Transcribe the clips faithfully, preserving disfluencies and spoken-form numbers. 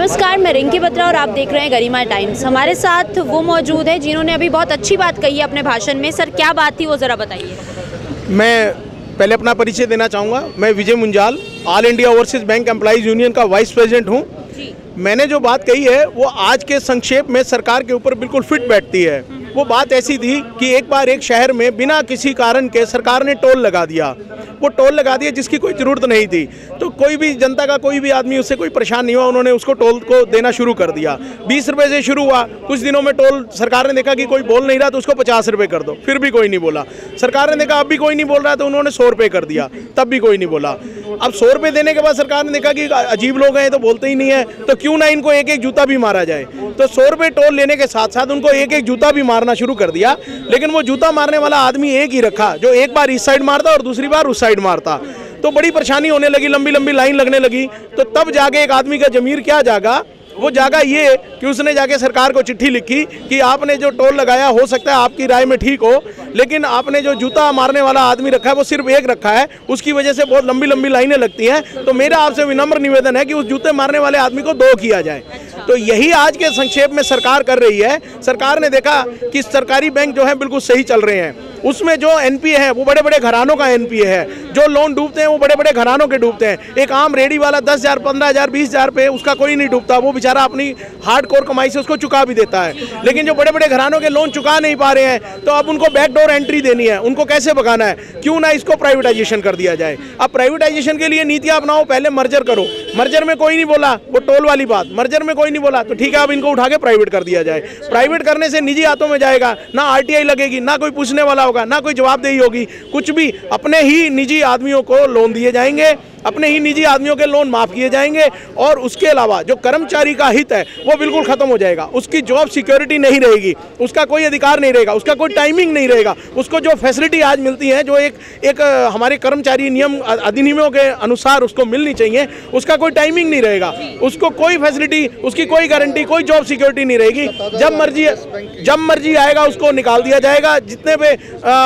नमस्कार, मैं रिंकी बत्रा और आप देख रहे हैं गरिमा टाइम्स। हमारे साथ वो मौजूद है जिन्होंने अभी बहुत अच्छी बात कही है अपने भाषण में। सर, क्या बात थी वो ज़रा बताइए। मैं पहले अपना परिचय देना चाहूँगा। मैं Vijay Munjal, All India Overseas Bank Employees Union vice वाइस प्रेसिडेंट हूँ। मैंने जो बात कही है वो आज के संक्षेप में सरकार के ऊपर बिल्कुल फिट बैठती है। वो बात ऐसी थी कि एक बार एक शहर में बिना किसी कारण के सरकार ने टोल लगा दिया। वो टोल लगा दिया जिसकी कोई ज़रूरत नहीं थी, तो कोई भी जनता का कोई भी आदमी उससे कोई परेशान नहीं हुआ। उन्होंने उसको टोल को देना शुरू कर दिया। बीस रुपये से शुरू हुआ, कुछ दिनों में टोल सरकार ने देखा कि कोई बोल नहीं रहा तो उसको पचास रुपये कर दो, फिर भी कोई नहीं बोला। सरकार ने देखा अब भी कोई नहीं बोल रहा तो उन्होंने सौ रुपये कर दिया, तब भी कोई नहीं बोला। अब सौ रुपये देने के बाद सरकार ने देखा कि अजीब लोग हैं तो बोलते ही नहीं है, तो क्यों ना इनको एक एक जूता भी मारा जाए। तो सौ रुपये टोल लेने के साथ साथ उनको एक एक जूता भी मारना शुरू कर दिया। लेकिन वो जूता मारने वाला आदमी एक ही रखा जो एक बार इस साइड मारता और दूसरी बार उस साइड मारता। तो बड़ी परेशानी होने लगी, लंबी लंबी लाइन लगने लगी। तो तब जाके एक आदमी का जमीर क्या जागा, वो जागा ये कि उसने जाके सरकार को चिट्ठी लिखी कि आपने जो टोल लगाया हो सकता है आपकी राय में ठीक हो, लेकिन आपने जो जूता मारने वाला आदमी रखा है वो सिर्फ एक रखा है, उसकी वजह से बहुत लंबी लंबी लाइनें लगती हैं। तो मेरा आपसे विनम्र निवेदन है कि उस जूते मारने वाले आदमी को दो किया जाए। तो यही आज के संक्षेप में सरकार कर रही है। सरकार ने देखा कि सरकारी बैंक जो है बिल्कुल सही चल रहे हैं, उसमें जो एनपीए है वो बड़े बड़े घरानों का एनपीए है। जो लोन डूबते हैं वो बड़े बड़े घरानों के डूबते हैं। एक आम रेडी वाला दस हज़ार पंद्रह हज़ार बीस हज़ार पे उसका कोई नहीं डूबता, वो बेचारा अपनी हार्ड कोर कमाई से उसको चुका भी देता है। लेकिन जो बड़े बड़े घरानों के लोन चुका नहीं पा रहे हैं तो अब उनको बैकडोर एंट्री देनी है, उनको कैसे भगाना है, क्यों ना इसको प्राइवेटाइजेशन कर दिया जाए। अब प्राइवेटाइजेशन के लिए नीतियाँ अपनाओ, पहले मर्जर करो। मर्जर में कोई नहीं बोला, वो टोल वाली बात, मर्जर में कोई नहीं बोला तो ठीक है अब इनको उठा के प्राइवेट कर दिया जाए। प्राइवेट करने से निजी हाथों में जाएगा, ना आरटीआई लगेगी, ना कोई पूछने वाला होगा, ना कोई जवाबदेही होगी, कुछ भी। अपने ही निजी आदमियों को लोन दिए जाएंगे, अपने ही निजी आदमियों के लोन माफ किए जाएंगे और उसके अलावा जो कर्मचारी का हित है वो बिल्कुल खत्म हो जाएगा। उसकी जॉब सिक्योरिटी नहीं रहेगी, उसका कोई अधिकार नहीं रहेगा, उसका कोई टाइमिंग नहीं रहेगा। उसको जो फैसिलिटी आज मिलती है, जो एक एक हमारे कर्मचारी नियम अधिनियमों के अनुसार उसको मिलनी चाहिए, उसका कोई टाइमिंग नहीं रहेगा, उसको कोई फैसिलिटी, उसकी कोई गारंटी, कोई जॉब सिक्योरिटी नहीं रहेगी। जब मर्जी जब मर्जी आएगा उसको निकाल दिया जाएगा, जितने पे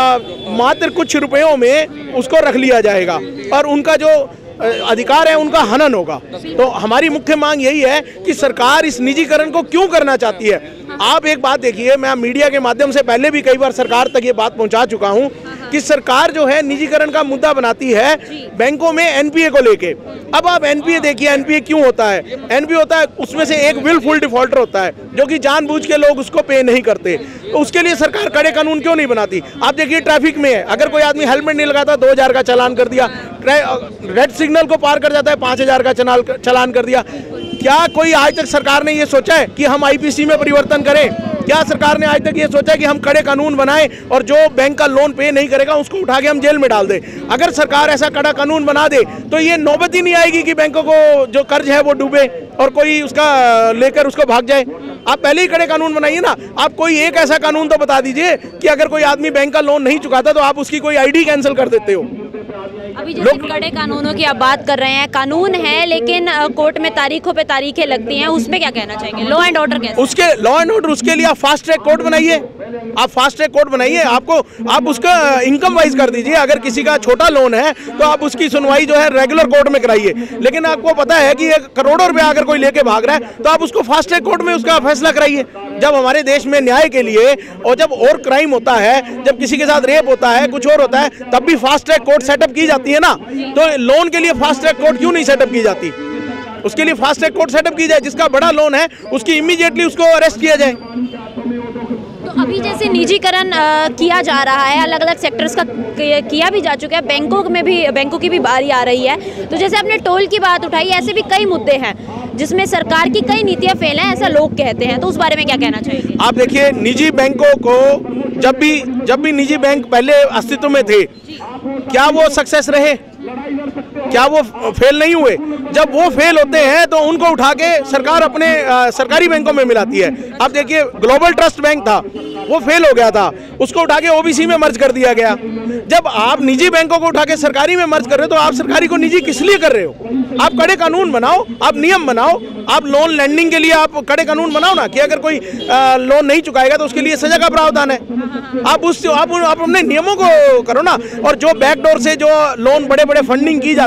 मात्र कुछ रुपयों में उसको रख लिया जाएगा और उनका जो अधिकार है उनका हनन होगा। तो हमारी मुख्य मांग यही है कि सरकार इस निजीकरण को क्यों करना चाहती है। आप एक बात देखिए, मैं मीडिया के माध्यम से पहले भी कई बार सरकार तक ये बात पहुंचा चुका हूं कि सरकार जो है निजीकरण का मुद्दा बनाती है बैंकों में एनपीए को लेके। अब आप एनपीए देखिए, एनपीए क्यों होता है। एनपीए होता है, उसमें से एक विलफुल डिफॉल्टर होता है जो कि जानबूझ के लोग उसको पे नहीं करते। तो उसके लिए सरकार कड़े कानून क्यों नहीं बनाती। आप देखिए ट्रैफिक में है, अगर कोई आदमी हेलमेट नहीं लगाता दो हजार का चालान कर दिया, रेड सिग्नल को पार कर जाता है पाँच हजार का चालान कर दिया। क्या कोई आज तक सरकार ने ये सोचा है कि हम आईपीसी में परिवर्तन करें? क्या सरकार ने आज तक ये सोचा है कि हम कड़े कानून बनाएं और जो बैंक का लोन पे नहीं करेगा उसको उठा के हम जेल में डाल दें? अगर सरकार ऐसा कड़ा कानून बना दे तो ये नौबत ही नहीं आएगी कि बैंकों को जो कर्ज है वो डूबे और कोई उसका लेकर उसको भाग जाए। आप पहले ही कड़े कानून बनाइए ना। आप कोई एक ऐसा कानून तो बता दीजिए कि अगर कोई आदमी बैंक का लोन नहीं चुकाता तो आप उसकी कोई आईडी कैंसिल कर देते हो। अभी जैसे कड़े कानूनों की आप बात कर रहे हैं, कानून है लेकिन कोर्ट में तारीखों पे तारीखें लगती हैं, उसमें क्या कहना चाहेंगे? लॉ एंड ऑर्डर कैसे? उसके लॉ एंड ऑर्डर उसके लिए आप फास्ट ट्रैक कोर्ट बनाइए। आप फास्ट ट्रैक कोर्ट बनाइए, आपको आप उसका इनकम वाइज कर दीजिए। अगर किसी का छोटा लोन है तो आप उसकी सुनवाई जो है रेगुलर कोर्ट में कराइए। लेकिन आपको पता है कि एक करोड़ों रुपया अगर कोई लेके भाग रहा है तो आप उसको फास्ट ट्रैक कोर्ट में उसका फैसला कराइए। जब हमारे देश में न्याय के लिए और जब और क्राइम होता है, जब किसी के साथ रेप होता है, कुछ और होता है, तब भी फास्ट ट्रैक कोर्ट सेटअप की जाती है ना। तो लोन के लिए फास्ट ट्रैक कोर्ट क्यों नहीं सेटअप की जाती? उसके लिए फास्ट ट्रैक कोर्ट सेटअप की जाए। जिसका बड़ा लोन है उसकी इमीडिएटली उसको अरेस्ट किया जाए। तो अभी जैसे निजीकरण किया जा रहा है, अलग अलग सेक्टर्स का किया भी जा चुका है, बैंकों में भी, बैंकों की भी बारी आ रही है। तो जैसे आपने टोल की बात उठाई, ऐसे भी कई मुद्दे हैं जिसमें सरकार की कई नीतियां फेल हैं, ऐसा लोग कहते हैं। तो उस बारे में क्या कहना चाहिए? आप देखिए, निजी बैंकों को जब भी जब भी निजी बैंक पहले अस्तित्व में थे, क्या वो सक्सेस रहे? क्या वो फेल नहीं हुए? जब वो फेल होते हैं तो उनको उठा के सरकार अपने आ, सरकारी बैंकों में मिलाती है। आप देखिए ग्लोबल ट्रस्ट बैंक था, वो फेल हो गया था, उसको उठा के ओबीसी में मर्ज कर दिया गया। जब आप निजी बैंकों को उठा के सरकारी में मर्ज कर रहे हो तो आप सरकारी को निजी किस लिए कर रहे हो? आप कड़े कानून बनाओ, आप नियम बनाओ, आप लोन लैंडिंग के लिए आप कड़े कानून बनाओ ना कि अगर कोई आ, लोन नहीं चुकाएगा तो उसके लिए सजा का प्रावधान है। आप उस आप, आप अपने नियमों को करो ना। और जो बैकडोर से जो लोन बड़े बड़े फंडिंग की जाती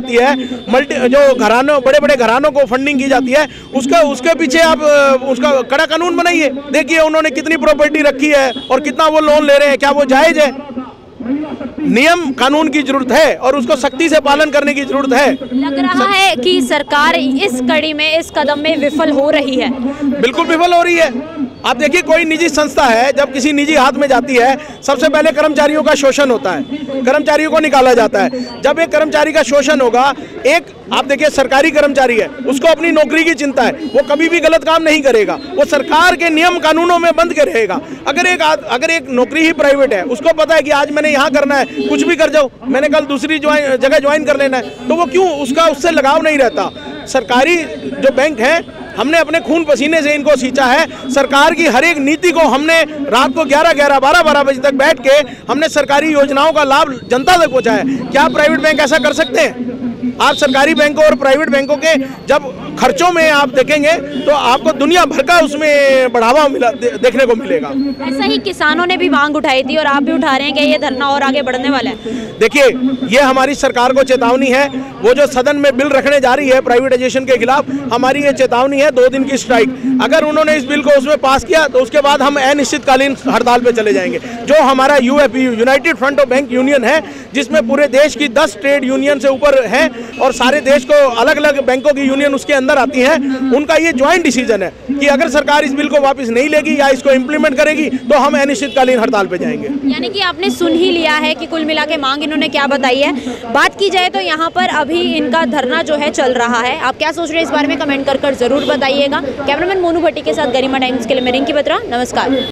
जाती है, मल्टी जो घरानों बड़े बड़े घरानों को फंडिंग की जाती है, उसका उसके पीछे आप उसका कड़ा कानून बनाइए। देखिए उन्होंने कितनी प्रॉपर्टी रखी है और कितना वो लोन ले रहे हैं, क्या वो जायज़ है? नियम कानून की जरूरत है और उसको सख्ती से पालन करने की जरूरत है। लग रहा है कि सरकार इस कड़ी में, इस कदम में विफल हो रही है। बिल्कुल विफल हो रही है। आप देखिए कोई निजी संस्था है, जब किसी निजी हाथ में जाती है, सबसे पहले कर्मचारियों का शोषण होता है, कर्मचारियों को निकाला जाता है। जब एक कर्मचारी का शोषण होगा, एक आप देखिए सरकारी कर्मचारी है, उसको अपनी नौकरी की चिंता है, वो कभी भी गलत काम नहीं करेगा, वो सरकार के नियम कानूनों में बंध के रहेगा। अगर एक अगर एक नौकरी ही प्राइवेट है, उसको पता है कि आज मैंने यहाँ करना है, कुछ भी कर जाओ, मैंने कल दूसरी जगह ज्वाइन कर लेना है, तो वो क्यों, उसका उससे लगाव नहीं रहता। सरकारी जो बैंक है, हमने अपने खून पसीने से इनको सींचा है। सरकार की हर एक नीति को हमने रात को ग्यारह ग्यारह बारह बारह बजे तक बैठ के हमने सरकारी योजनाओं का लाभ जनता तक पहुंचाया है। क्या प्राइवेट बैंक ऐसा कर सकते हैं? आप सरकारी बैंकों और प्राइवेट बैंकों के जब खर्चों में आप देखेंगे तो आपको दुनिया भर का उसमें बढ़ावा मिला दे, देखने को मिलेगा। ऐसा ही किसानों ने भी मांग उठाई थी और आप भी उठा रहे हैं कि ये धरना और आगे बढ़ने वाला है। देखिए ये हमारी सरकार को चेतावनी है, वो जो सदन में बिल रखने जा रही है प्राइवेटाइजेशन के खिलाफ, हमारी ये चेतावनी है, दो दिन की स्ट्राइक। अगर उन्होंने इस बिल को उसमें पास किया तो उसके बाद हम अनिश्चितकालीन हड़ताल पे चले जाएंगे। जो हमारा UFU United Front of Bank Union है, जिसमें पूरे देश की दस ट्रेड यूनियन से ऊपर है और सारे देश को अलग अलग बैंकों की यूनियन उसके अंदर आती हैं, उनका ये ज्वाइंट डिसीजन है कि अगर सरकार इस बिल को वापस नहीं लेगी या इसको इम्प्लीमेंट करेगी तो हम अनिश्चितकालीन हड़ताल पे जाएंगे। यानी कि आपने सुन ही लिया है कि कुल मिला के मांग इन्होंने क्या बताई है। बात की जाए तो यहाँ पर अभी इनका धरना जो है चल रहा है। आप क्या सोच रहे हैं इस बारे में कमेंट कर कर जरूर बताइएगा। कैमरामैन मोनू भट्टी के साथ गरिमा टाइम्स के लिए मैं रिंकी बत्रा, नमस्कार।